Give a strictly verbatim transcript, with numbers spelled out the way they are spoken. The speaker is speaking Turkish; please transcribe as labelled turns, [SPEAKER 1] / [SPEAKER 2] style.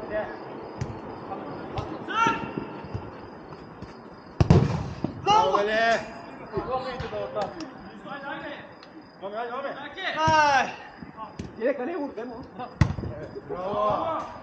[SPEAKER 1] Bravo Veli.
[SPEAKER 2] Ay.
[SPEAKER 3] Direkt kaleye vur değil mi o?
[SPEAKER 1] Bravo.